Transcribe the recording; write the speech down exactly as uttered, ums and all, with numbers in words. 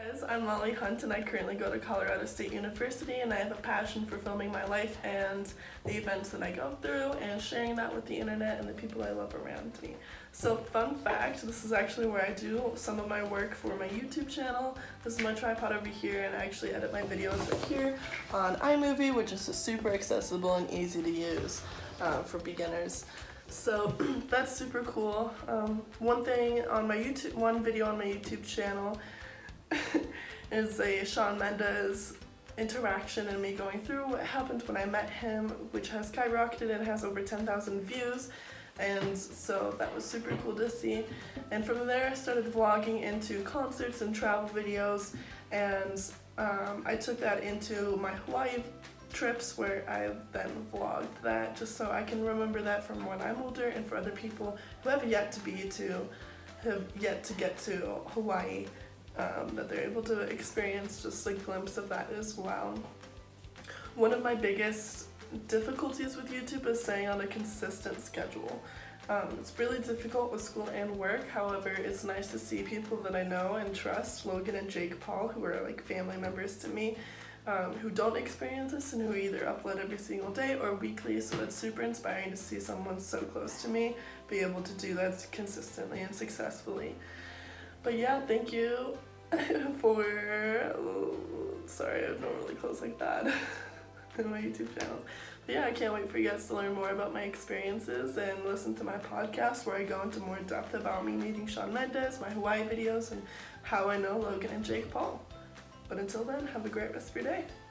Guys, I'm Molly Hunt and I currently go to Colorado State University, and I have a passion for filming my life and the events that I go through and sharing that with the internet and the people I love around me. So fun fact, this is actually where I do some of my work for my YouTube channel. This is my tripod over here, and I actually edit my videos right here on iMovie, which is super accessible and easy to use uh, for beginners. So that's super cool. Um, one thing on my YouTube, one video on my YouTube channel is a Shawn Mendes interaction and me going through what happened when I met him, which has skyrocketed and has over ten thousand views, and so that was super cool to see. And from there I started vlogging into concerts and travel videos, and um, I took that into my Hawaii trips, where I then vlogged that just so I can remember that from when I'm older, and for other people who have yet to be to have yet to get to Hawaii, um, that they're able to experience just a glimpse of that as well. One of my biggest difficulties with YouTube is staying on a consistent schedule. Um, it's really difficult with school and work. However, it's nice to see people that I know and trust, Logan and Jake Paul, who are like family members to me, Um, who don't experience this and who either upload every single day or weekly, so it's super inspiring to see someone so close to me be able to do that consistently and successfully. But yeah, thank you for, oh, sorry I don't really close like that in my YouTube channel. But yeah, I can't wait for you guys to learn more about my experiences and listen to my podcast where I go into more depth about me meeting Shawn Mendes, my Hawaii videos, and how I know Logan and Jake Paul. But until then, have a great rest of your day.